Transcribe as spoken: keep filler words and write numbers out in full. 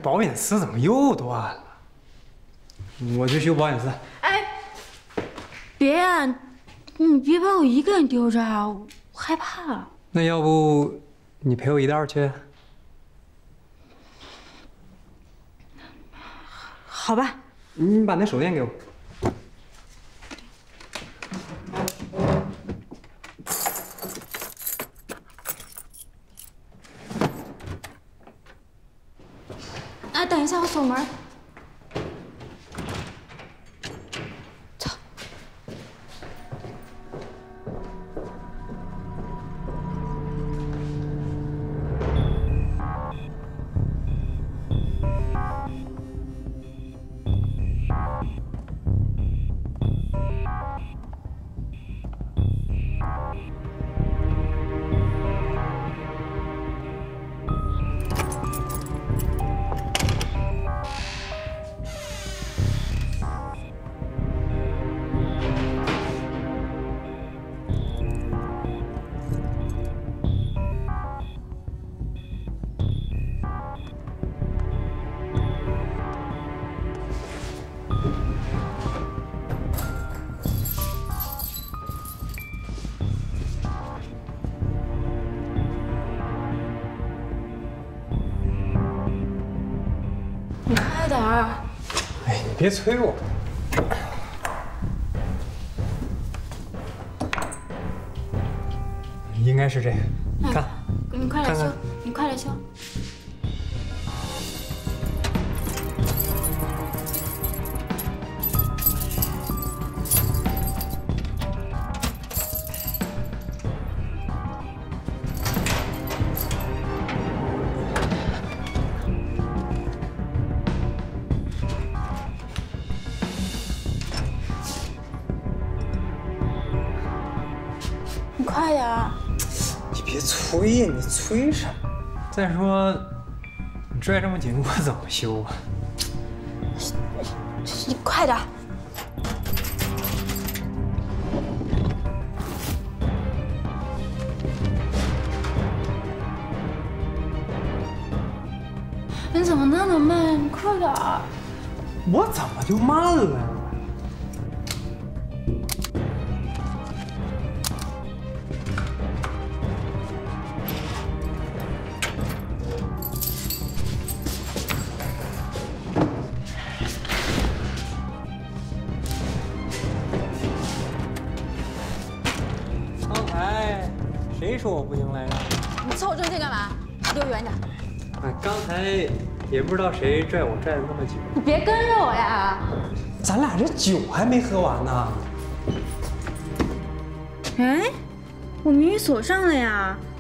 保险丝怎么又断了？我去修保险丝。 哎，别啊，你别把我一个人丢着啊，我害怕。 那要不你陪我一道去？ 好吧。 你把那手电给我。 哎，等一下，我锁门。走。你快点儿！ 哎，你别催我。应该是这个，你看， 你快来修， 看看你快来修。你快点儿！ 你别催呀，你催什么？再说，你拽这么紧，我怎么修啊？ 你快点儿！你怎么那么慢？你快点儿！ 我怎么就慢了呀？ 刚才谁说我不行来着？ 你凑我正近干嘛？离我远点！ 哎，刚才也不知道谁拽我拽了那么久。 你别跟着我呀！ 咱俩这酒还没喝完呢。 哎，我明明锁上了呀。